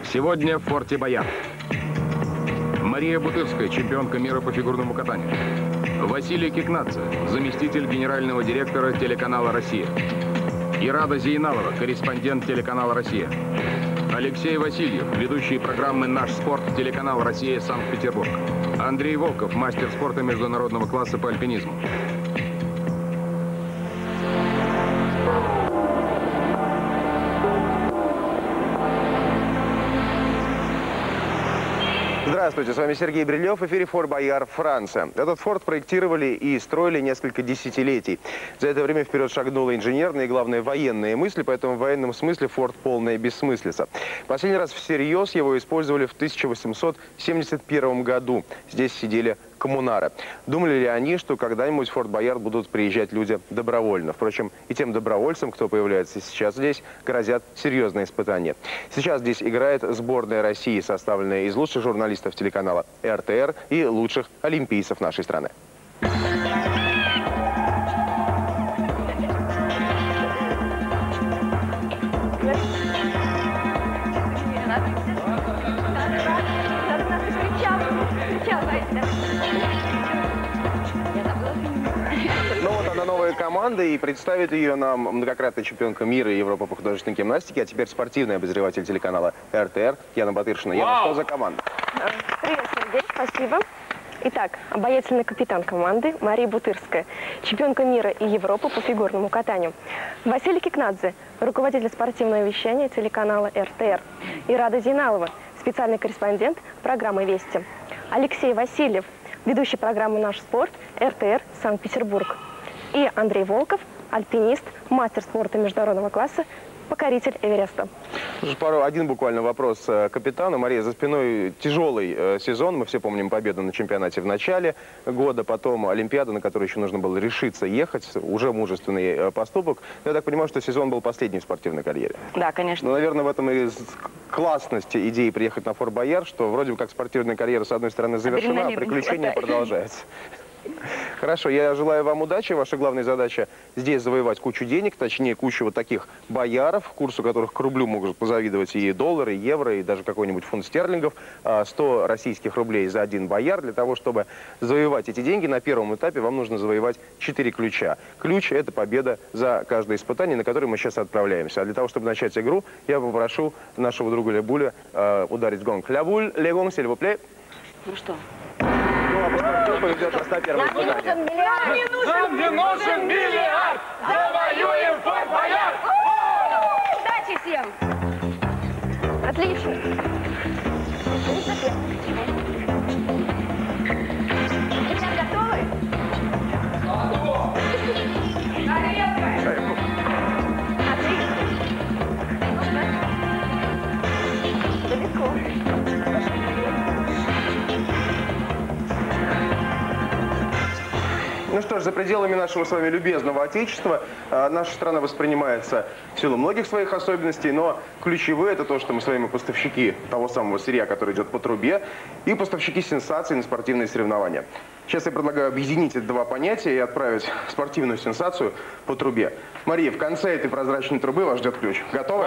Сегодня в форте Боярд. Мария Бутырская, чемпионка мира по фигурному катанию. Василий Кикнадзе, заместитель генерального директора телеканала «Россия». Ирада Зейналова, корреспондент телеканала «Россия». Алексей Васильев, ведущий программы «Наш спорт», телеканал «Россия», Санкт-Петербург. Андрей Волков, мастер спорта международного класса по альпинизму. Здравствуйте, с вами Сергей Брилев, в эфире Форт Боярд, Франция. Этот форт проектировали и строили несколько десятилетий. За это время вперед шагнула инженерная и, главное, военные мысли, поэтому в военном смысле форт полная бессмыслица. Последний раз всерьез его использовали в 1871 году. Здесь сидели коммунары. Думали ли они, что когда-нибудь в Форт Боярд будут приезжать люди добровольно? Впрочем, и тем добровольцам, кто появляется сейчас здесь, грозят серьезные испытания. Сейчас здесь играет сборная России, составленная из лучших журналистов телеканала РТР и лучших олимпийцев нашей страны. Ну вот она, новая команда, и представит ее нам многократная чемпионка мира и Европы по художественной гимнастике, а теперь спортивный обозреватель телеканала РТР Яна Батыршина. Яна, что за команда? Привет, Сергей, спасибо. Итак, обаятельный капитан команды Мария Бутырская, чемпионка мира и Европы по фигурному катанию. Василий Кикнадзе, руководитель спортивного вещания телеканала РТР. Ирада Зейналова, специальный корреспондент программы «Вести». Алексей Васильев, ведущий программы «Наш спорт», РТР, Санкт-Петербург. И Андрей Волков, альпинист, мастер спорта международного класса, покоритель Эвереста. Один буквально вопрос капитану. Мария, за спиной тяжелый сезон. Мы все помним победу на чемпионате в начале года, потом Олимпиада, на которую еще нужно было решиться ехать. Уже мужественный поступок. Но я так понимаю, что сезон был последний в спортивной карьере. Да, конечно. Но, наверное, в этом и классность идеи приехать на Форт Боярд, что вроде бы как спортивная карьера с одной стороны завершена, а приключения продолжаются. Хорошо, я желаю вам удачи. Ваша главная задача здесь завоевать кучу денег, точнее кучу вот таких бояров, курсу которых к рублю могут позавидовать и доллары, и евро, и даже какой-нибудь фунт стерлингов. 100 российских рублей за один бояр. Для того, чтобы завоевать эти деньги, на первом этапе вам нужно завоевать 4 ключа. Ключ – это победа за каждое испытание, на которое мы сейчас отправляемся. А для того, чтобы начать игру, я попрошу нашего друга Лябуля ударить гонг. Лябуль, легонг, сильвупле. Ну что? Поведет нас на первое испытание. Нам не нужен миллиард! Завоюем Форт Боярд! Удачи всем! Отлично! Сейчас готовы? Далеко. Ну что ж, за пределами нашего с вами любезного Отечества наша страна воспринимается в силу многих своих особенностей, но ключевые – это то, что мы с вами поставщики того самого сырья, который идет по трубе, и поставщики сенсаций на спортивные соревнования. Сейчас я предлагаю объединить эти два понятия и отправить спортивную сенсацию по трубе. Мария, в конце этой прозрачной трубы вас ждет ключ. Готовы?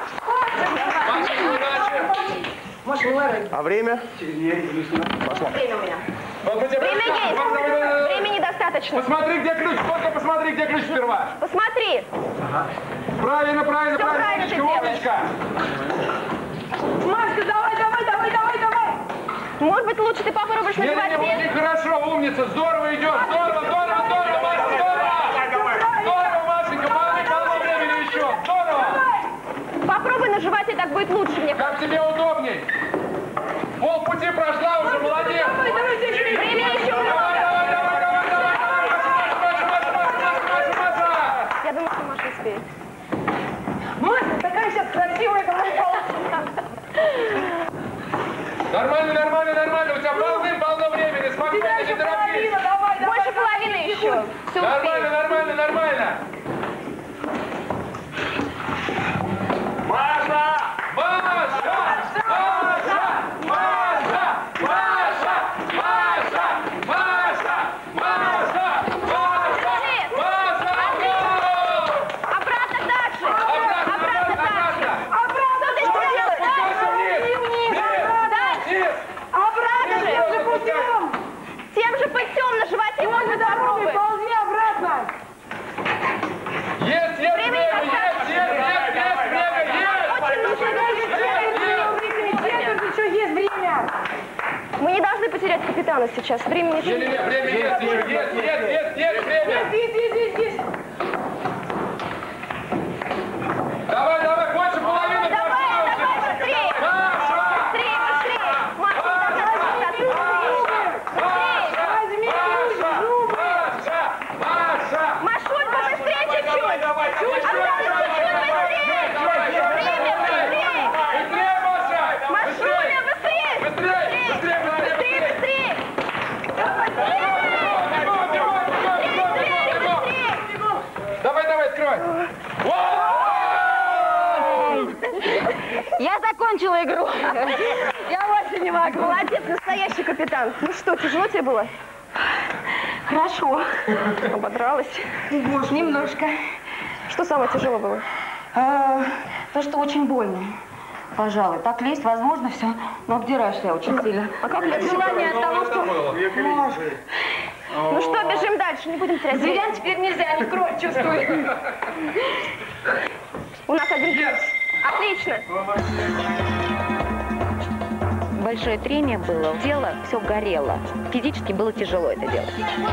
А время? Пошло. Время у меня. Время есть. Времени достаточно. Посмотри, где ключ. Только посмотри, где ключ сперва. Посмотри. Ага. Правильно, правильно, Все правильно. правильно ты Умничка. Машка, давай. Может быть, лучше ты попробуешь на животе? Очень хорошо, умница. Здорово идет. Здорово, Машенька, здорово. Здорово, Машенька. Мало времени еще. Здорово. Попробуй на животе, так будет лучше мне. Как тебе удобней? Полпути прошла уже, молодец. Время еще много. Я думаю, что Маша успеет. Маша, такая сейчас красивая, Нормально. У тебя полно времени. Спокойно, не торопись. Больше половины еще. Все успеет. Нормально. Маша! Обратно так же. Что ты капитана сейчас. Времени еще Не-не-не, время есть, есть время. Здесь. Давай, больше половины. Давай, быстрее! Машунька, быстрее чуть-чуть! Давай, Осталось чуть-чуть быстрее! Время, быстрее! Быстрее, Маша! Машуня, быстрее! Быстрее! Давай, открывай! Я закончила игру. Я больше не могу. Молодец, настоящий капитан. Ну что, тяжело тебе было? Хорошо. Ободралась? Немножко. Что самое тяжелое было? То, что очень больно. Пожалуй, так лезть возможно все, но обдираешься я очень сильно. А как легче? Желание от того, что... Ну что, бежим дальше, не будем терять время. Зверям теперь нельзя, они кровь чувствуют. У нас один плюс. Отлично. Большое трение было, тело все горело. Физически было тяжело это делать.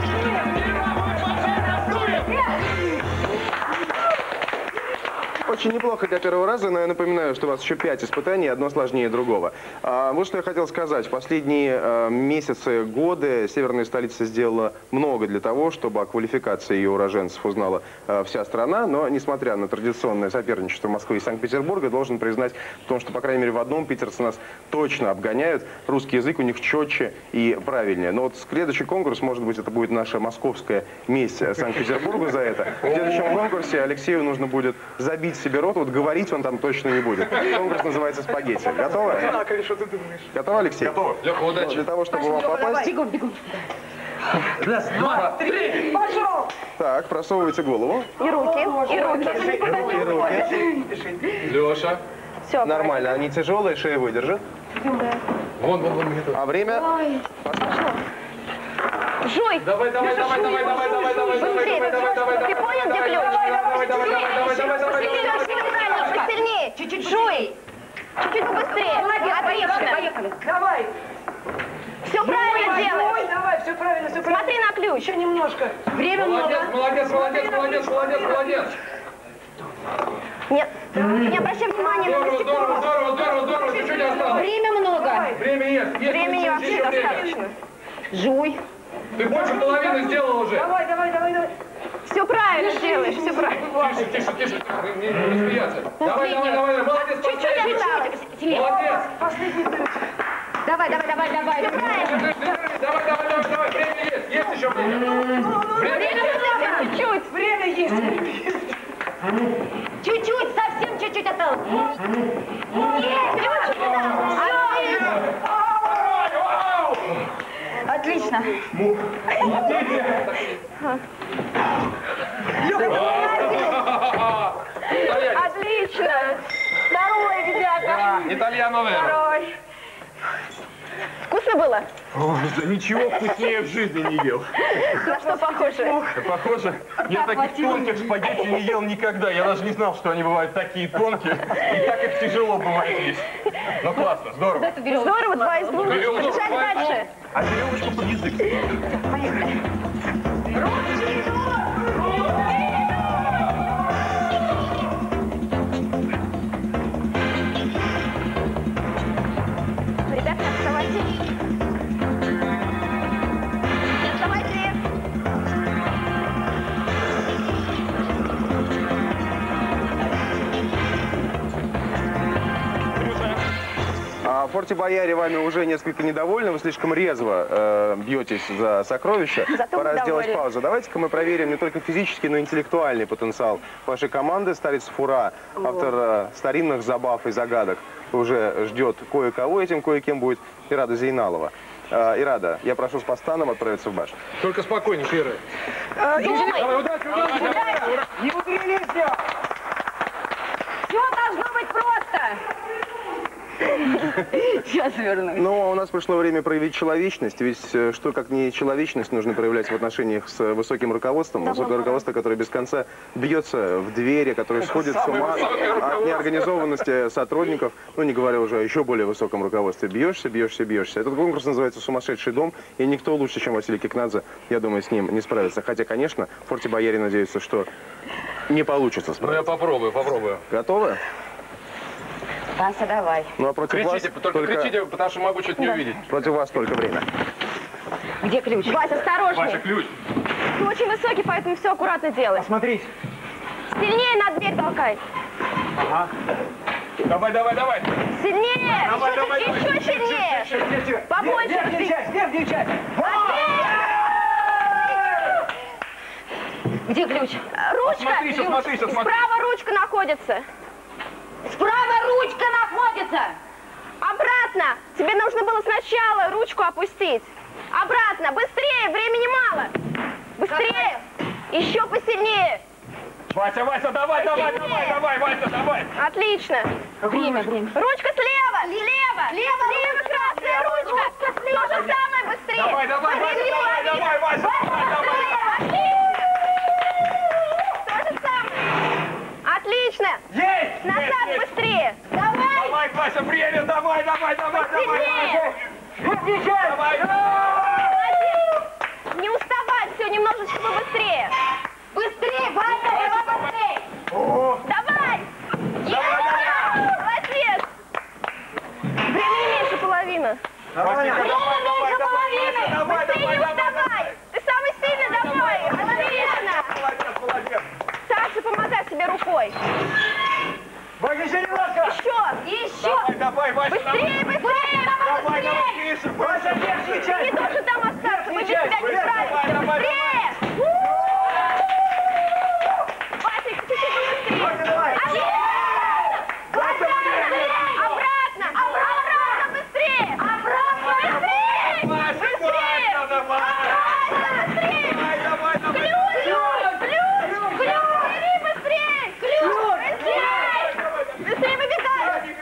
Очень неплохо для первого раза, но я напоминаю, что у вас еще 5 испытаний, одно сложнее другого. Вот что я хотел сказать. В последние месяцы, годы северная столица сделала много для того, чтобы о квалификации ее уроженцев узнала вся страна. Но, несмотря на традиционное соперничество Москвы и Санкт-Петербурга, должен признать в том, что, по крайней мере, в одном питерцы нас точно обгоняют. Русский язык у них четче и правильнее. Но вот следующий конкурс, может быть, это будет наша московская месть Санкт-Петербургу за это. В следующем конкурсе Алексею нужно будет забить себе рот, вот говорить он там точно не будет. Конкурс называется «Спагетти». Готовы? Что ты думаешь? Готовы, Алексей? Готово. Леха, удачи. Для того, чтобы вам попасть... Бегом. Раз, два, три. Пошел. Так, просовывайте голову. И руки. И руки. Леша. Все, Нормально, они тяжелые, шея выдержит. Вон, мне тут. А время... Жуй! Давай. Быстрее, ты понял, где ключ? Давай. Сильнее. Чуть-чуть жуй. Чуть-чуть побыстрее. Отлично. Поехали. Давай. Все правильно делаешь. Давай, все правильно. Смотри на ключ. Еще немножко. Время много. Молодец. Нет, не обращай внимания на насекомых. Здорово. Чуть-чуть осталось. Время много. Время есть. Времени вообще достаточно. Жуй. Ты больше половины сделал уже. Давай. Все правильно делаешь, все правильно. Тише. Не смеяться. Давай. Молодец. Чуть-чуть осталось. Молодец. Последний ключ. Давай. Все правильно. Давай. Время есть. Есть еще время. Чуть-чуть. Время есть. Чуть-чуть, совсем чуть-чуть осталось. Отлично. Отлично. Здорово, ребята. Итальяно, наверное. Здорово. Вкусно было? Да ничего вкуснее в жизни не ел. На что похоже? Похоже, я таких тонких спагетти не ел никогда. Я даже не знал, что они бывают такие тонкие. И как их тяжело бывает есть. Ну классно, здорово. Здорово, 2 из 2. Бежать дальше. А веревочку под язык. Ребята, вставайте. Вставайте. В форте Бояре вами уже несколько недовольны, вы слишком резво бьетесь за сокровища. Зато Пора мы сделать довольны. паузу. Давайте-ка мы проверим не только физический, но и интеллектуальный потенциал вашей команды. Старец Фура, автор старинных забав и загадок, уже ждет кое-кого. Этим кое-кем будет Ирада Зейналова. Ирада, я прошу с Постаном отправиться в башню. Только спокойнее, Ира. Давай, удачи. Не угрелись. Все должно быть просто. Сейчас вернусь. Ну, а у нас пришло время проявить человечность, ведь что как не человечность нужно проявлять в отношениях с высоким руководством. Высокое руководство, которое без конца бьется в двери, которое сходит с ума от неорганизованности сотрудников, ну, не говоря уже о еще более высоком руководстве. Бьешься, бьешься, бьешься. Этот конкурс называется «Сумасшедший дом», и никто лучше, чем Василий Кикнадзе, я думаю, с ним не справится. Хотя, конечно, в Форте Бояре надеются, что не получится справиться. Ну, я попробую. Готовы? Вася, давай. Ну, а против Кричите, вас только кричите, потому что могу что-то не увидеть. Против вас только время. Где ключ? Вася, осторожней. Вася, ключ. Ты очень высокий, поэтому все аккуратно делай. Смотрите. Сильнее на дверь толкай. Ага. Давай. Сильнее! Давай. Еще сильнее! Побольше! Верхняя часть! Где ключ? Ручка! Смотри. Справа ручка находится. Справа ручка находится! Обратно! Тебе нужно было сначала ручку опустить. Обратно! Быстрее! Времени мало! Быстрее! Еще посильнее! Вася, давай, Вася, давай. Отлично! Время. Ручка слева! Слева красная ручка! То же самое быстрее! Давай, Вася, давай. То же самое! Отлично! Есть! Назад быстрее! Давай! Давай, Вася, время, давай. Сильнее! Давай. Не уставать, все немножечко побыстрее! Быстрее, Вася, быстрее! Давай! Молодец! Времени меньше половины. Давай. Быстрее не уставай! Ты самый сильный, давай! Отлично! Молодец. Саша, помогай себе рукой. Еще немножко! Еще! Давай, Вася, Быстрее! Давай, тише, Вася, верхняя Не часть! должен там остаться, мы без тебя не справимся! Давай. Быстрее! Вася, чуть-чуть побыстрее! Давай! Обратно! Быстрее! Быстрее! Давай. Быстрее выбегай!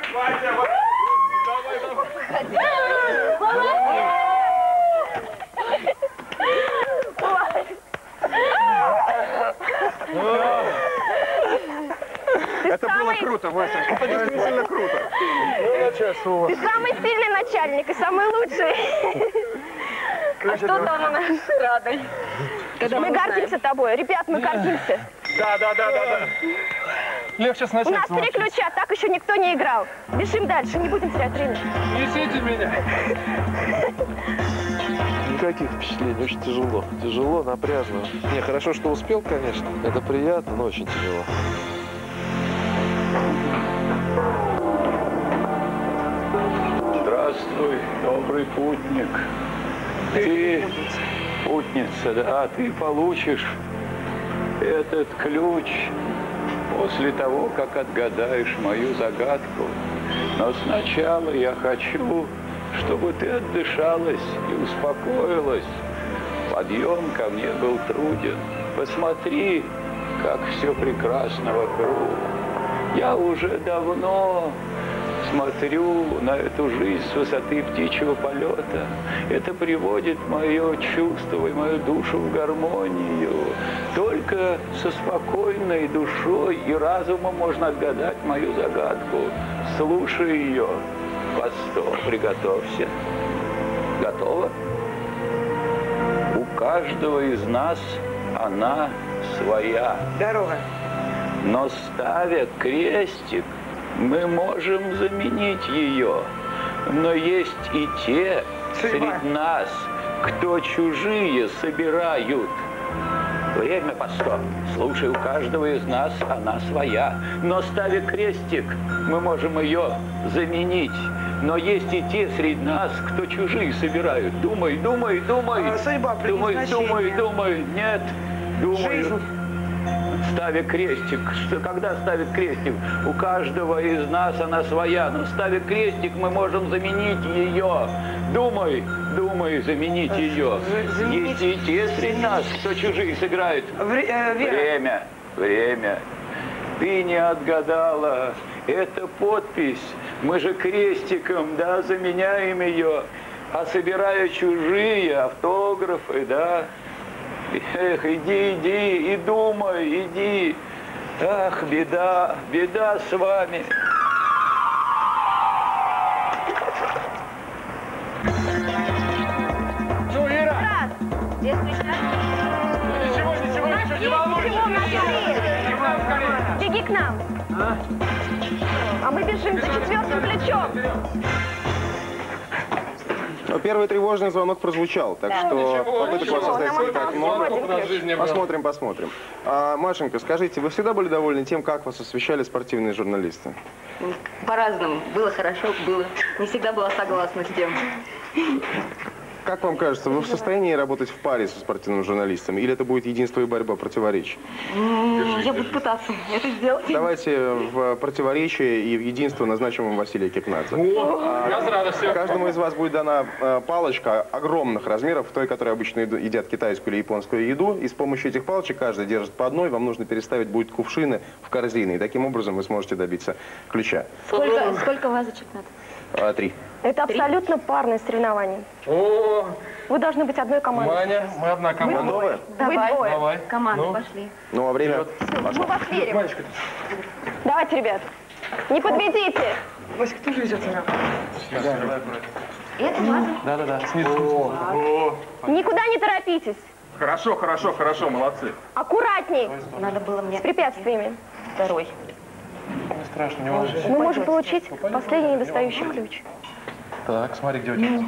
Это было круто, Вася. Это действительно круто. Ты самый сильный начальник и самый лучший. А что там у нас с Радой? Мы гордимся тобой. Ребят, мы гордимся. Да. Легче У сначала. нас 3 ключа, так еще никто не играл. Бежим дальше, не будем терять время. Несите меня. Никаких впечатлений, очень тяжело. Тяжело, напряжно. Не, хорошо, что успел, конечно. Это приятно, но очень тяжело. Здравствуй, добрый путник. Ты, путница, да, ты получишь этот ключ после того, как отгадаешь мою загадку. Но сначала я хочу, чтобы ты отдышалась и успокоилась. Подъем ко мне был труден. Посмотри, как все прекрасно вокруг. Я уже давно смотрю на эту жизнь с высоты птичьего полета. Это приводит мое чувство и мою душу в гармонию. Только со спокойной душой и разумом можно отгадать мою загадку. Слушай ее. Постой, приготовься. Готово? У каждого из нас она своя. Дорога. Но ставя крестик, мы можем заменить ее. Но есть и те среди нас, кто чужие собирают. Время постой. Слушай, у каждого из нас она своя. Но ставя крестик, мы можем ее заменить. Но есть и те среди нас, кто чужие собирают. Думай. Судьба, Думай. Нет, думай. Жизнь. Ставя крестик, когда ставит крестик, у каждого из нас она своя, но ставя крестик, мы можем заменить ее. Думай, заменить ее. Есть и те среди нас, кто чужие сыграют. Время. Ты не отгадала. Это подпись. Мы же крестиком, да, заменяем ее. А собирая чужие автографы, да. Эх, иди, и думай, иди. Ах, беда, беда с вами. Ну, Ира! Брат, здесь Ничего, не волнуйся. Беги к нам. А мы бежим за четвертым плечом. Но первый тревожный звонок прозвучал, так что попыток вас создать не так много. Посмотрим. Машенька, скажите, вы всегда были довольны тем, как вас освещали спортивные журналисты? по-разному. Было хорошо, было. Не всегда была согласна с тем. Как вам кажется, вы в состоянии работать в паре со спортивным журналистом? Или это будет единство и борьба, противоречий? Я буду пытаться это сделать. Давайте в противоречие и в единство назначим вам Василия Кикнадзе. Я с радостью. Каждому из вас будет дана палочка огромных размеров, той, которой обычно едят китайскую или японскую еду. И с помощью этих палочек каждый держит по одной. Вам нужно переставить будет кувшины в корзины. И таким образом вы сможете добиться ключа. Сколько вазочек надо? 3. Это абсолютно парное соревнование. О, Вы должны быть одной командой. Маня, мы одна команда. Готовы? Вы двое. Давай. Команды Ну. пошли. Ну, а время Мы вас верим. Манечка, Давайте, ребят. Не подведите. Вася, кто же везет меня? Это ваза. да, снизу. Никуда не торопитесь. Хорошо, молодцы. Аккуратней. Надо было мне С препятствиями. второй. Не страшно, не волнуйся. Мы можем получить последний недостающий ключ. Так, смотри, где у тебя.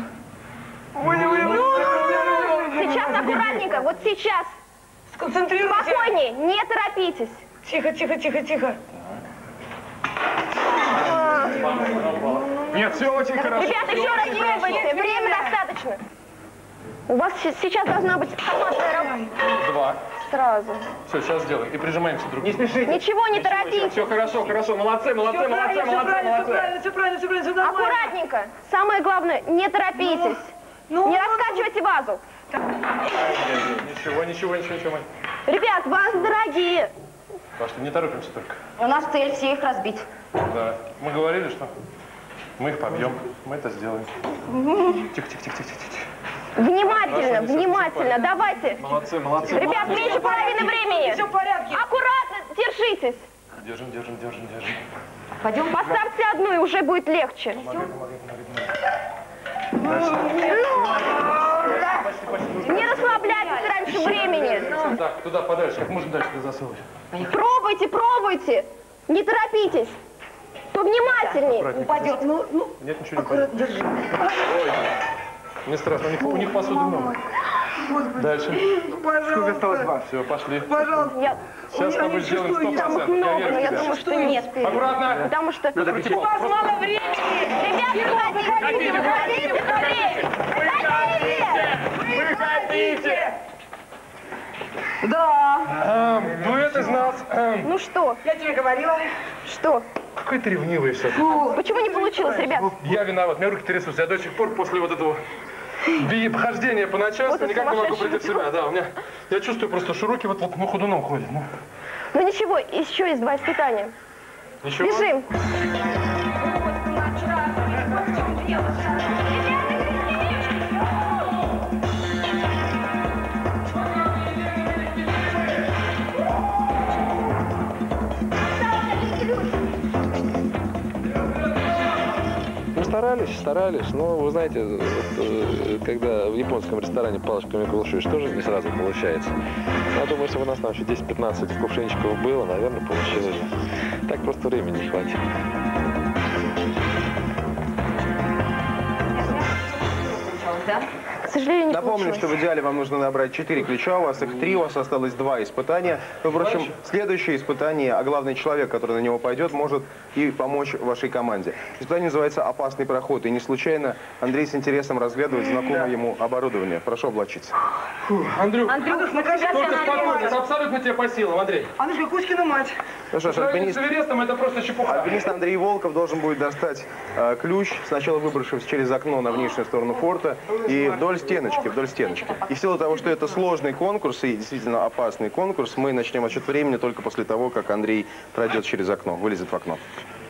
Сейчас аккуратненько. Вот сейчас. Сконцентрируйся. Спокойнее. Не торопитесь. Тихо. Нет, все очень хорошо. Ребята, еще раз пробуйте. Время достаточно. У вас сейчас должна быть командная работа. 2. Сразу. Все, сейчас сделаем. И прижимаемся друг к другу. Ничего не торопитесь. Все хорошо. Молодцы. Все правильно, Аккуратненько. Самое главное, не торопитесь. Не раскачивайте вазу. Ничего, Мань. Ребят, вазы дорогие. Пошли, не торопимся только. У нас цель все их разбить. Да. Мы говорили, что мы их побьем. Мы это сделаем. Тихо. Внимательно, давайте. Молодцы. Ребят, меньше половины времени. Все в порядке. Аккуратно, держитесь. Держим. Пойдем. Поставьте одну, и уже будет легче. Не расслабляйтесь раньше времени. Так, туда подальше, как можно дальше засовывать. Пробуйте. Не торопитесь. Повнимательнее. Упадет. Нет, ничего не пойдет. Держи. Ой, не страшно, у них посуды много. Дальше. Сколько осталось? Все, пошли. Пожалуйста. Сейчас с тобой сделаем 100%. Много, Я но я верю в думаю, тебя. что не успеем. Аккуратно. Потому что... Противол. Мало времени. Выходите. Да. Дуэт из нас. Ну что? Я тебе говорила. Что? Какой ты ревнивый все. Почему не получилось, ребят? Я виноват, мне руки трясутся. Я до сих пор после вот этого хождения по начальству Вот никак не могу сумасшедший. прийти в себя. Да, я чувствую просто, что руки вот ходуном ходят. Ну ничего, еще есть 2 испытания. Ничего. Бежим. Старались, но вы знаете, когда в японском ресторане палочками колышуешь, тоже не сразу получается. Я думаю, если бы у нас там еще 10-15 кувшинчиков было, наверное, получилось бы. Так просто времени не хватит. Да? К сожалению, не Напомню, получилось. что в идеале вам нужно набрать 4 ключа, у вас их 3, у вас осталось 2 испытания. Ну, впрочем, следующее испытание, а главный человек, который на него пойдет, может и помочь вашей команде. Испытание называется «Опасный проход», и не случайно Андрей с интересом разглядывает знакомое ему оборудование. Прошу облачиться. Андрюх, накажи. только спокойно, это абсолютно тебе по силам, Андрей. Андрюшка, Кузькина мать. Ну что ж, Сравнение с Эверестом это просто чепуха. альпинист Андрей Волков должен будет достать ключ, сначала выбравшись через окно на внешнюю сторону форта, и вдоль стеночки, вдоль стеночки. И в силу того, что это сложный конкурс и действительно опасный конкурс, мы начнем отсчет времени только после того, как Андрей пройдет через окно, вылезет в окно.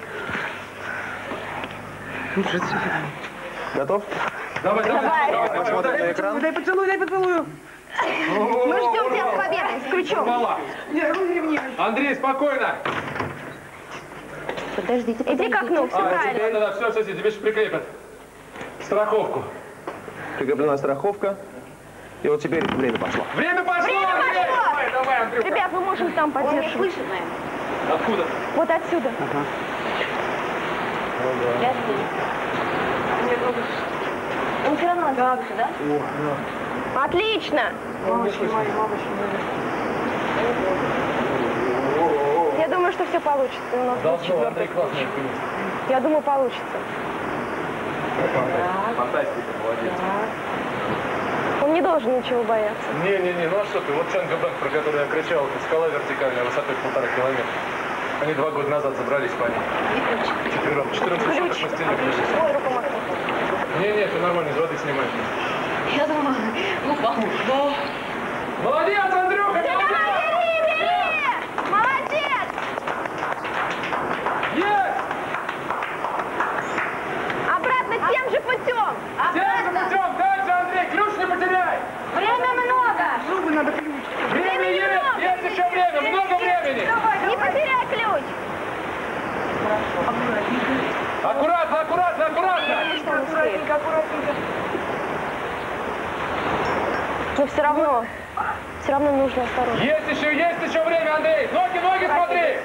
Готов? Давай. Посмотрим на экран. Дай поцелуй, дай поцелую. Мы ждем тебя с победой, с ключом. Андрей, спокойно. Подождите, Иди к окну, все правильно. Да, все, тебе же прикрепят страховку. Прикреплена страховка. И вот теперь время пошло. Время пошло! Время Андрей! пошло! Давай, Андрей. Ребят, мы можем там поддерживать. Откуда? Вот отсюда. Он все равно оставался, да? Отлично! Я думаю, что все получится. У нас будет четвертый ключ. Я думаю, получится. Фантастика, молодец. Он не должен ничего бояться. Не, ну а что ты, вот Чангабек, про который я кричал, это скала вертикальная, высотой 1,5 километра. Они 2 года назад забрались по ней. Четвером Ключ. Ой, руку махнул. Не, все нормально, из воды снимаем. Я думаю, получится. Молодец, Андрюха! Бери! Молодец! Есть! Обратно тем же путем! Тем же путем! Дальше, Андрей, ключ не потеряй! Время много! Зубы надо ключ. Время есть еще время, много времени! Не потеряй ключ! Аккуратно! Аккуратненько. Но все равно нужно осторожно. Есть еще время, Андрей! Ноги, смотри!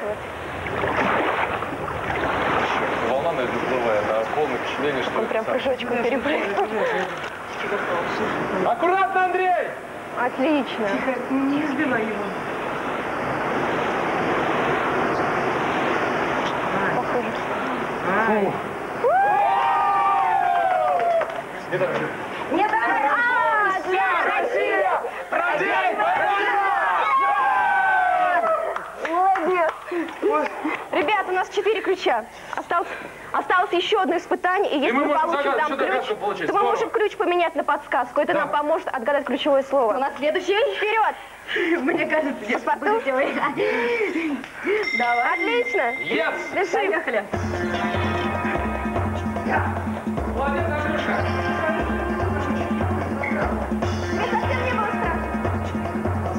Волна на выплывает, а полное впечатление, что... Он прям прыжочком перепрыгнул. Аккуратно, Андрей! Отлично. Тихо, не сбивай его. Похоже. Не давай! Россия! Молодец. Ребят, у нас 4 ключа. Осталось еще одно испытание, и если мы получим там ключ, то мы можем ключ поменять на подсказку. Это нам поможет отгадать ключевое слово. У нас следующий. Вперед! Мне кажется, я Паспорту? Давай. Отлично. Yes! Пиши. Поехали. Молодец, Андрюша! Мне совсем не было страшно.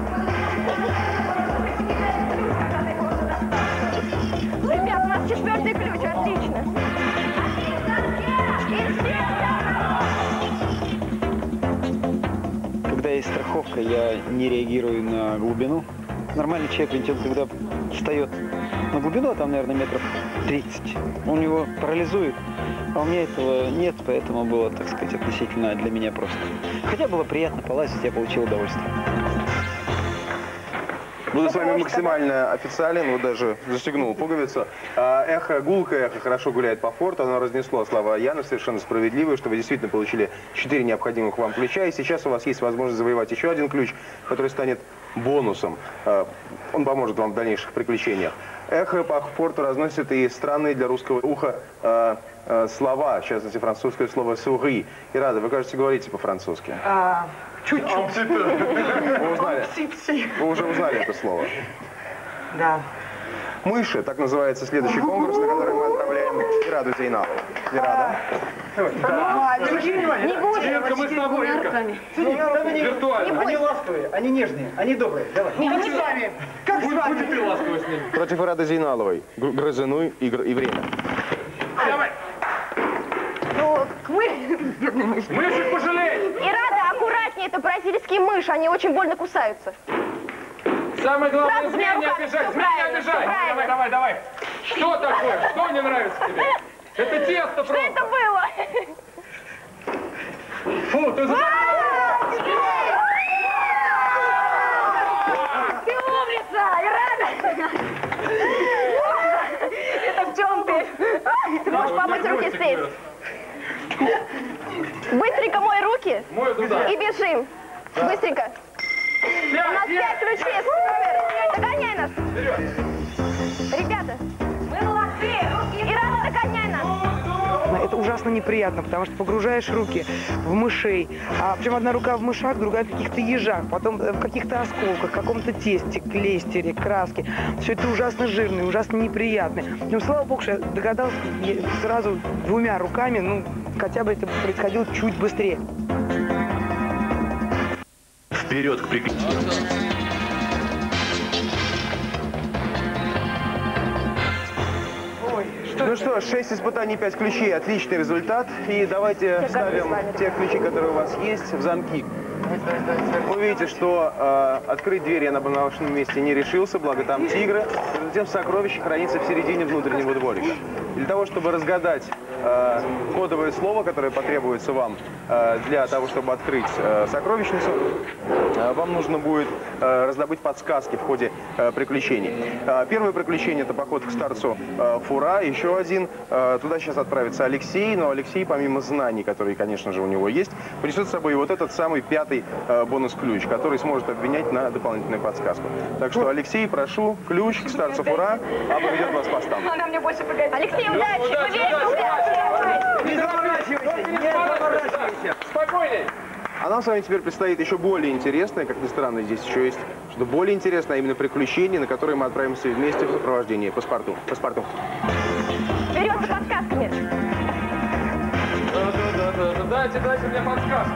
Ребят, у нас 4-й ключ, отлично. Когда есть страховка, я не реагирую на глубину. Нормальный человек, ведь он когда встает на глубину, а там, наверное, метров 30, он его парализует. А у меня этого нет, поэтому было, так сказать, относительно для меня просто. Хотя было приятно полазить, я получил удовольствие. Буду с вами максимально официален, вот даже застегнул пуговицу. Гулкое эхо хорошо гуляет по форту, оно разнесло слова Яны, совершенно справедливые, что вы действительно получили 4 необходимых вам ключа, и сейчас у вас есть возможность завоевать еще один ключ, который станет бонусом. Он поможет вам в дальнейших приключениях. Эхо по форту разносит и странные для русского уха слова, в частности, французское слово «сури». Ирада, вы, кажется, говорите по-французски. Чуть-чуть. Вы узнали? Вы уже узнали это слово? Да. Мыши, так называется следующий конкурс, на который мы отправляем Ираду Зейналову. Ирада. Не будем. Ирка, мы с тобой, Ирка. Виртуально. Они ласковые, они нежные, они добрые. Давай. Как с вами? Как с Будь вами? и ты ласковый с ним. Против Ирады Зейналовой. Грызуны и время. Давай. Ну, Мышек пожалей! Ирада, аккуратнее, это бразильские мыши, они очень больно кусаются. Самое главное, Сразу змея не меня руками, обижай, всё змея не правильно, обижай. всё правильно. Давай. Что такое? Что не нравится тебе? Это тесто Что просто. это было? Фу, ты Ты умница, Ирада! Это в чем ты? Ты можешь помыть руки здесь. Быстренько мой руки Мой туда. и бежим. Быстренько. У нас 5 ключей. Супер. Догоняй нас. Ребята. Мы молодцы. Ирада, догоняй нас. Это уже ужасно неприятно, потому что погружаешь руки в мышей, а причем одна рука в мышах, другая в каких-то ежах, потом в каких-то осколках, в каком-то тесте, клейстере, краске. Все это ужасно жирно, ужасно неприятно. Но слава богу, что я догадался сразу двумя руками, ну, хотя бы это происходило чуть быстрее. Вперед к приключению. Ну что, 6 испытаний, 5 ключей. Отличный результат. И давайте вставим те ключи, которые у вас есть, в замки. Вы видите, что открыть дверь я на нашем месте не решился, благо там тигры. Затем сокровище хранится в середине внутреннего дворика. Для того, чтобы разгадать кодовое слово, которое потребуется вам для того, чтобы открыть сокровищницу, вам нужно будет раздобыть подсказки в ходе приключений. Первое приключение – это поход к старцу Фура, еще один. Туда сейчас отправится Алексей, но Алексей, помимо знаний, которые, конечно же, у него есть, принесет с собой вот этот самый 5-й бонус-ключ, который сможет обменять на дополнительную подсказку. Так что, Алексей, прошу, ключ к старцу Фура, а поведет вас по стану. Она мне больше погодит. Алексей, удачи! Не заворачивайся! Не заворачивайся! Спокойней! А нам с вами теперь предстоит еще более интересное, как ни странно, здесь еще есть что-то более интересное, а именно приключение, на которое мы отправимся вместе в сопровождении паспорту. Паспорту. Вперед за подсказками! Дайте мне подсказку.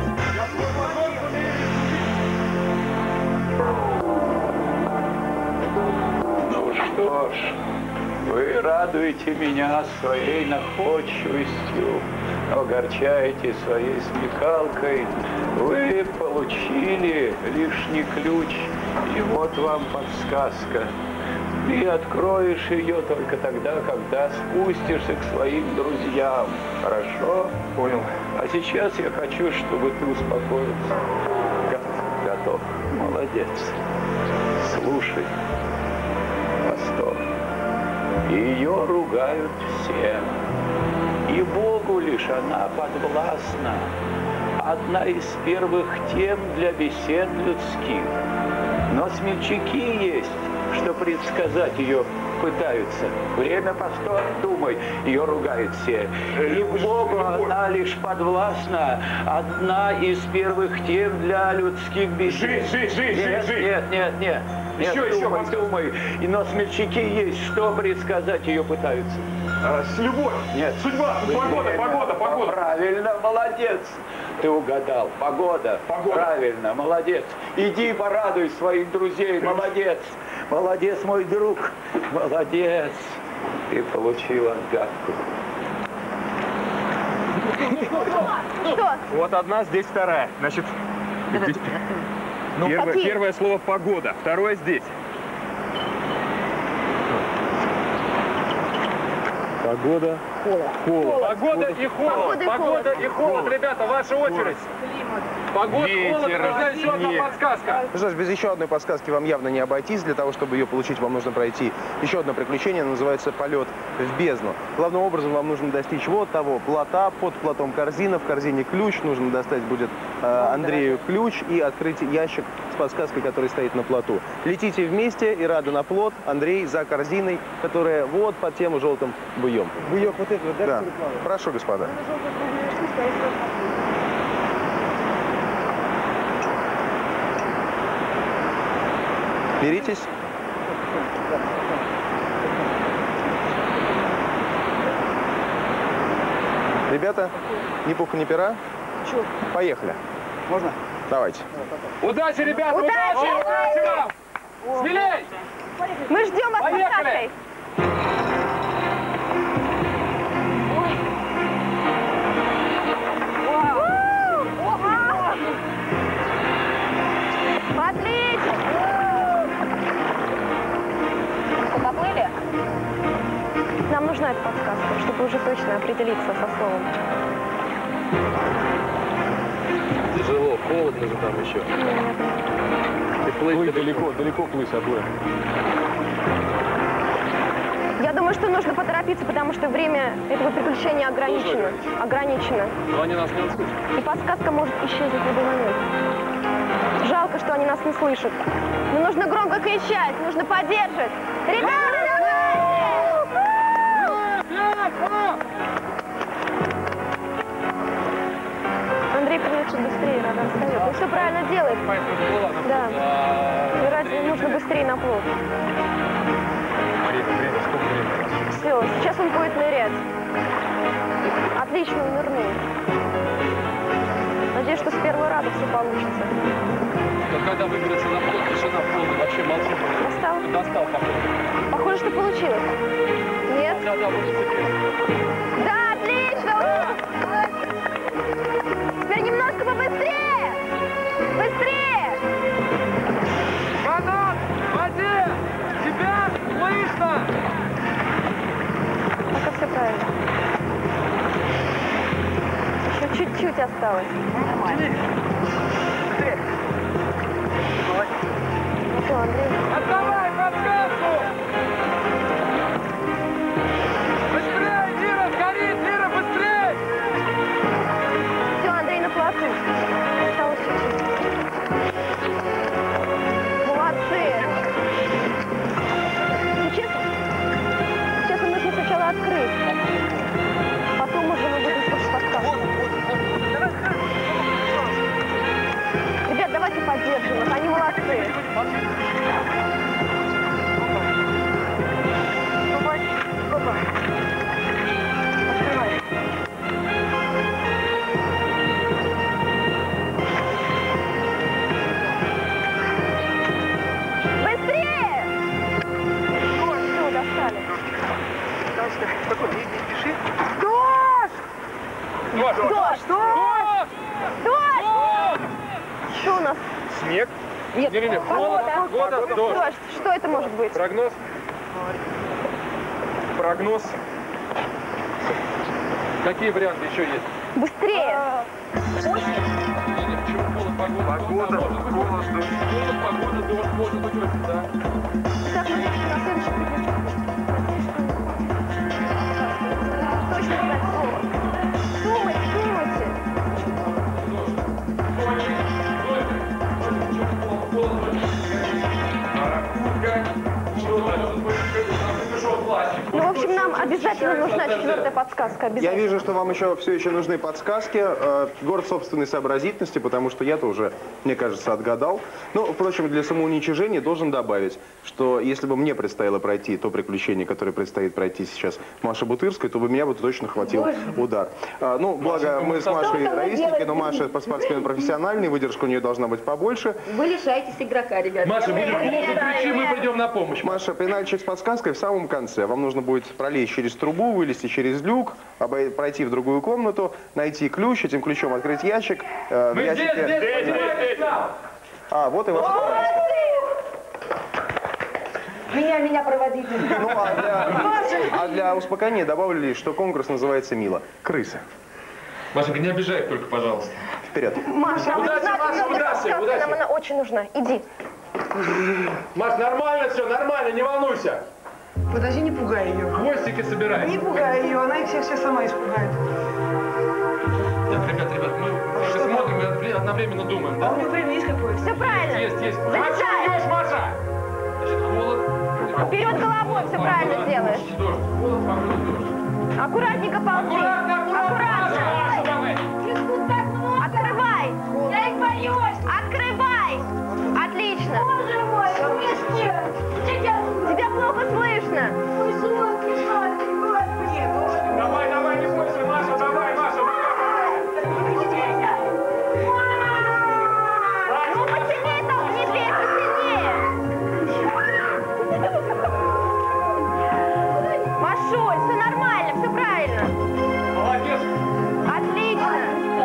Ну что ж, вы радуете меня своей находчивостью, огорчаете своей смекалкой. Вы получили лишний ключ, и вот вам подсказка. Ты откроешь ее только тогда, когда спустишься к своим друзьям. Хорошо? Понял. А сейчас я хочу, чтобы ты успокоился. Готов. Молодец. Слушай. Постой. Ее ругают все. И Богу лишь она подвластна. Одна из первых тем для бесед людских. Но смельчаки есть, что предсказать ее пытаются. Время постой, думай, ее ругают все. И Богу она лишь подвластна, одна из первых тем для людских бесед. Жизнь. Нет. Еще думай. И но смельчаки есть, что предсказать ее пытаются. Любовь. Нет. Судьба. Погода. Правильно, молодец. Ты угадал. Погода. Правильно, молодец. Иди порадуй своих друзей. Молодец. Молодец, мой друг. Молодец. Ты получил отгадку. Что? Вот одна, здесь вторая. Значит, здесь... Первое слово погода, второе здесь. Погода. Холод. Погода и холод. Ребята, ваша очередь. Погода, холод, нужна еще одна подсказка. Ну что ж, без еще одной подсказки вам явно не обойтись. Для того, чтобы ее получить, вам нужно пройти еще одно приключение. Называется «Полет в бездну». Главным образом вам нужно достичь вот того плота. Под плотом корзина, в корзине ключ. Нужно достать будет Андрею ключ и открыть ящик с подсказкой, который стоит на плоту. Летите вместе, Ирада на плот, Андрей за корзиной, которая вот под тем желтым буем. Буек вот этого, да? Да. Прошу, господа. Беритесь. Ребята, ни пуха, ни пера. Поехали. Можно? Давайте. Удачи, ребята! Удачи вам! Смелей! Мы ждем вас с подсказкой. Отлично! Поплыли? Нам нужна эта подсказка, чтобы уже точно определиться со словом. Тяжело, холодно же там еще. Ты плыть далеко плыть обоим. Я думаю, что нужно поторопиться, потому что время этого приключения ограничено. Но они нас не услышат. И подсказка может исчезнуть в любой момент. Жалко, что они нас не слышат. Но нужно громко кричать, нужно поддерживать. Ребята, давайте! делает. Да. И ради нужно быстрее на плот. Все, сейчас он будет нырять. Отлично, он нырнул. Надеюсь, что с первого раза все получится. Но когда выберется на плот, тишина полная, вообще молчит. Достал? Достал, похоже. Похоже, что получилось. Нет? Да, может теперь. Да, отлично! Теперь немножко побыстрее! Быстрее! Канат! В воде! Тебя слышно! Пока все правильно. Еще чуть-чуть осталось. Ну что, Андрей? Отдавай подсказку! Быстрее, Лира, горит! Лира, быстрее! Все, Андрей на плоту. Осталось чуть-чуть. Молодцы! Сейчас нужно сначала открыть. Потом уже мы будем слушать подсказку. Ребят, давайте поддержим их, они молодцы. Открывай. Быстрее! Все, достали. Дождь! Дождь! Дождь! Что у нас? Снег? Нет, Не-не-не, погода. дождь. Дождь. Что это может быть? Прогноз? Прогноз? Какие варианты еще есть? Быстрее! Погода, холод, дождь. Погода, дождь, может быть очень, да. Так, мы на следующий придем. Точно знать слово. Думайте, думайте. Ну, в общем, нам обязательно нужна четвертая подсказка. Я вижу, что вам все еще нужны подсказки. Город собственной сообразительности, потому что я-то уже, мне кажется, отгадал. Ну, впрочем, для самоуничижения должен добавить, что если бы мне предстояло пройти то приключение, которое предстоит пройти сейчас Маше Бутырской, то бы меня бы точно хватил удар. Ну, благо, мы с Машей ровесники, но Маша спортсмен профессиональный, выдержка у нее должна быть побольше. Вы лишаетесь игрока, ребята. Маша, будет ключи, мы придем на помощь. Маша, пенальчик с подсказкой в самом конце. Вам нужно будет пролезть через трубу, вылезти через люк, пройти в другую комнату, найти ключ, этим ключом открыть ящик. Мы здесь. А, вот и вас. Меня проводите. Ну, а для успокоения добавили, что конкурс называется мило. Крысы. Машенька, не обижай их только, пожалуйста. Вперед. Маша, удачи. нам она очень нужна. Иди. Маш, нормально все, нормально, не волнуйся. Подожди, не пугай ее. Хвостики собирай. Не пугай ее, она их всех сама испугает. Так, ребят, мы смотрим и одновременно думаем, да? А у нее время есть какое-то? Все правильно. Есть. Залезай. Идешь, Маша! Значит, холод. Вперед головой, все правильно делаешь. Дождь, холод, погода, дождь. Аккуратненько ползи. Аккуратно. Открывай. Я их боюсь. Открывай. Отлично. Боже мой, тебя плохо слышно. Давай, не бойся, Маша, давай, Маша. Ну, посильнее толкни дверь, посильнее. Машуль, все нормально, все правильно. Молодец. Отлично.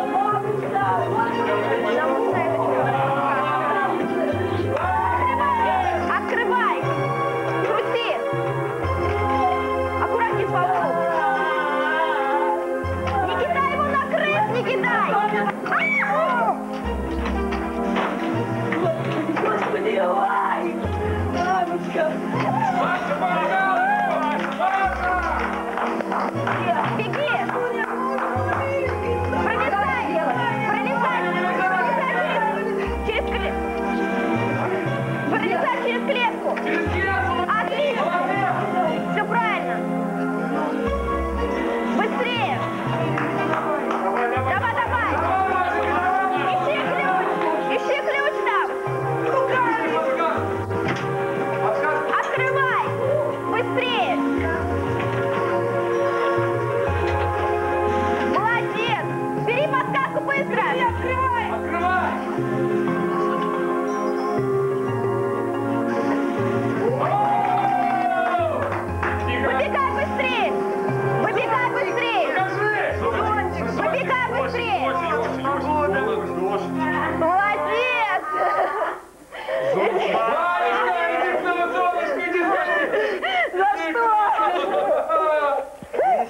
Открывай. Крути. Аккуратнее по углу. Не кидай его на крыс, не кидай. Господи, ай! Мамочка! Беги.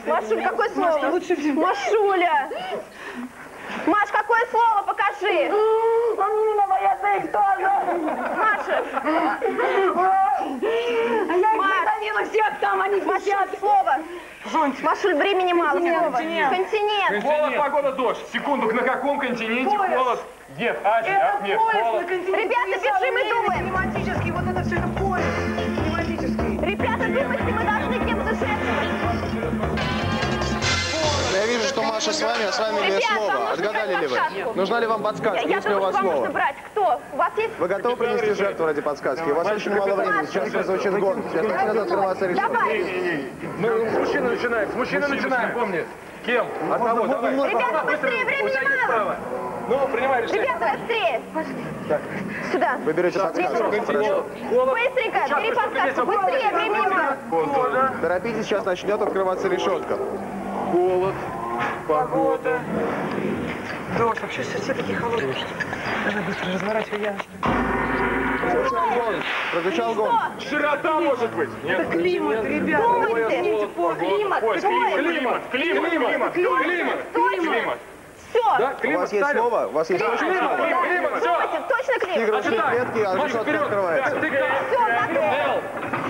Машуль, какое слово? Машуля! Маш, какое слово? Покажи! язык тоже! Маша! Я их всех там, они Машуль, слово! Машуль, времени мало. Континент. Холод, погода, дождь. Секунду, на каком континенте холод? Нет, Азия, нет, холод. Ребята, бежим и думаем. Климатический, вот это все, это поезд. Климатический. Ребята, думайте, мы должны кем путешествовать. Я вижу, что Маша с вами, а с вами нет слова. Отгадали ли вы? Нужна ли вам подсказка, если у вас вам нужно слово? брать. Кто? У вас есть? Вы готовы принести жертву ради подсказки? У вас очень мало времени. Сейчас прозвучит гонг. Сейчас начнет открываться решетка. Давай. Мужчина начинает, мужчина начинает, помни. Кем? Одного, давай. Ребята, быстрее, времени мало. Ну, принимай решение. Ребята, быстрее. Сюда. Вы берете подсказку. Хорошо. Быстренько, бери подсказку. Быстрее, времени мало. Торопитесь, сейчас начнет открываться решетка. Холод, погода. Дождь, вообще все такие холодные. Давай быстро разворачивай, я. Прозвучал гонг. Широта может быть. Это климат, ребята. Думайте. Климат. Все. Да, У вас есть слово? У вас есть точно слово? Думайте, точно климат. Тигровские клетки, а решетка открывается. Все, готово.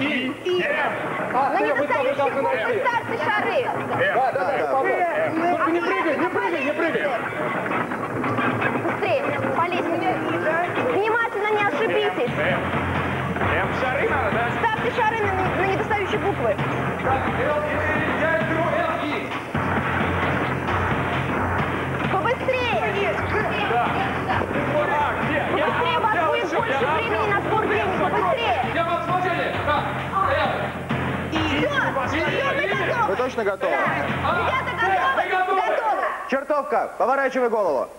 На недостающие буквы ставьте шары. Только не прыгай, не прыгай, не прыгай. Быстрее, по лестнице. Внимательно, не ошибитесь. Шары надо, да? Ставьте шары на недостающие буквы. Побыстрее! Побыстрее, у вас будет больше времени на сбор денег. Побыстрее! Вы точно готовы? Ребята, готовы? Готовы. Чертовка, поворачивай голову.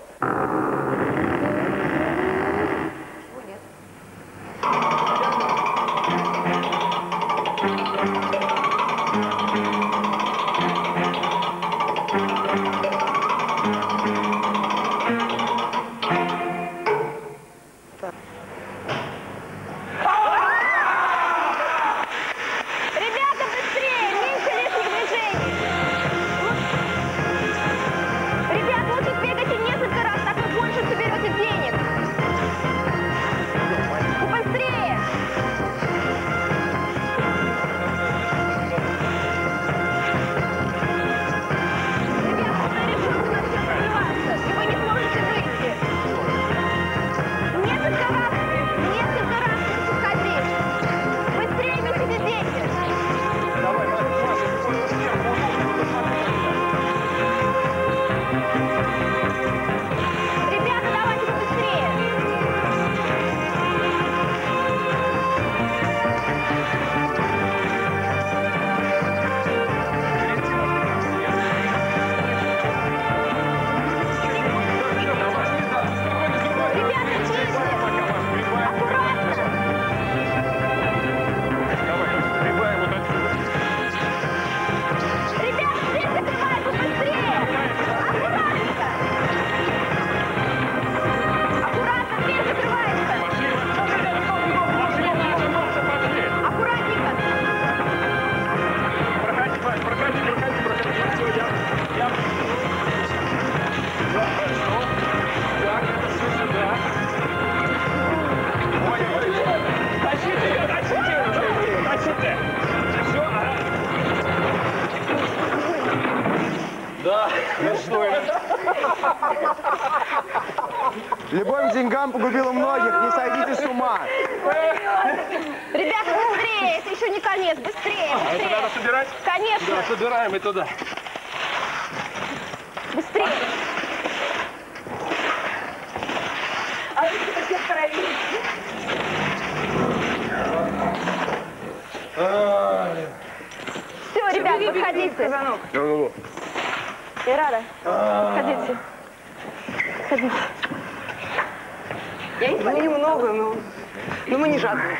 Ребята, быстрее! Меньше лишних движений! Ребят, лучше бегайте несколько раз, так вы больше соберете денег. Побыстрее! Ребят, на решетку начнет открываться, и вы не сможете выйти. Несколько раз подходи. Быстрее несите деньги. Ребята, давайте побыстрее. Ребята, тише. Аккуратно. Ребята, дверь закрывается, быстрее. Аккуратненько. Аккуратно, дверь закрывается. Аккуратненько. Да, Любовь к деньгам погубила многих, не сойдите с ума. Ребята, быстрее, это еще не конец, быстрее, это быстрее. надо собирать? Конечно. Да, собираем и туда. Быстрее. Все, ребят, подходите. Ирада, подходите. Подходите. Ну, немного, но мы не жадные.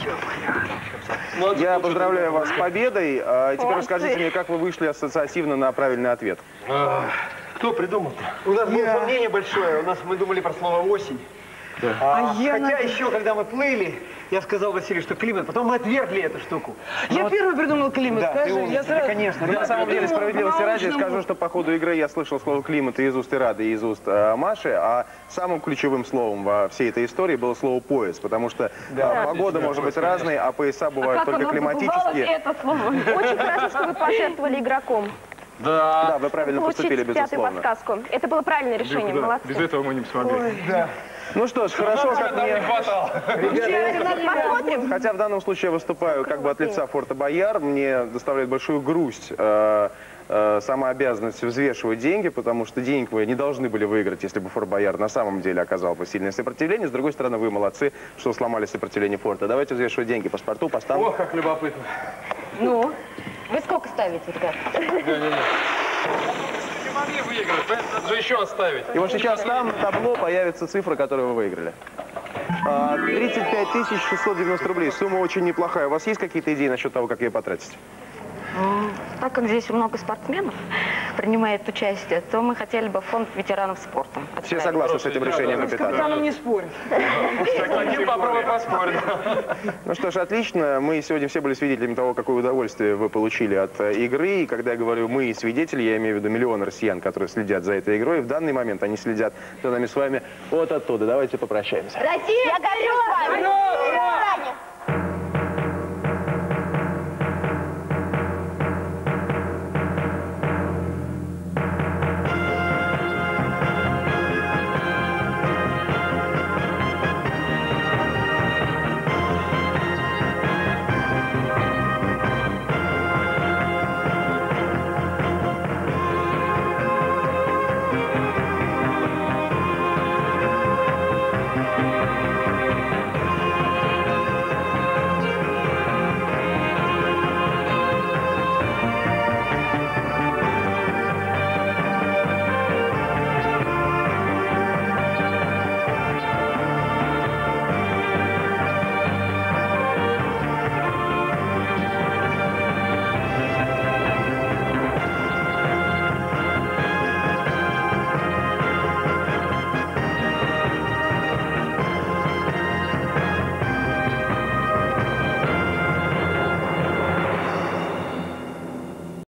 Я поздравляю вас с победой. Теперь расскажите мне, как вы вышли ассоциативно на правильный ответ. Кто придумал-то? У нас было сомнение большое. Мы думали про слово «осень». Хотя еще, когда мы плыли, Я сказал Василию, что климат, потом мы отвергли эту штуку. Я первый придумал климат, да, скажи. Я сразу... Конечно. На самом деле, справедливости ради, скажу, что по ходу игры я слышал слово «климат» и из уст Ирады, и из уст Маши, а самым ключевым словом во всей этой истории было слово «пояс», потому что погода может быть разной, а пояса бывают только климатические. Это слово? Очень хорошо, что вы пожертвовали игроком. Да, вы правильно поступили, Получить пятую безусловно. подсказку. Это было правильное решение, молодцы. Без этого мы не смогли. Да. Ну что ж, хорошо, как мне... Посмотрим. Хотя в данном случае я выступаю как бы от лица Форта Бояр, мне доставляет большую грусть сама обязанность взвешивать деньги, потому что денег вы не должны были выиграть, если бы Форт Бояр на самом деле оказал бы сильное сопротивление. С другой стороны, вы молодцы, что сломали сопротивление Форта. Давайте взвешивать деньги по спорту, по стану. О, как любопытно. Ну, вы сколько ставите, ребят? Не могли выиграть, поэтому надо же еще оставить. И вот сейчас там на табло появится цифра, которую вы выиграли. 35 690 рублей. Сумма очень неплохая. У вас есть какие-то идеи насчет того, как ее потратить? Так как здесь много спортсменов принимает участие, то мы хотели бы фонд ветеранов спорта. Все согласны с этим решением капитана? С капитаном не спорят. Попробуй поспорить. Ну что ж, отлично. Мы сегодня все были свидетелями того, какое удовольствие вы получили от игры. И когда я говорю «мы» свидетели, я имею в виду миллионы россиян, которые следят за этой игрой. И в данный момент они следят за нами с вами вот оттуда. Давайте попрощаемся. Россия, я горю с вами!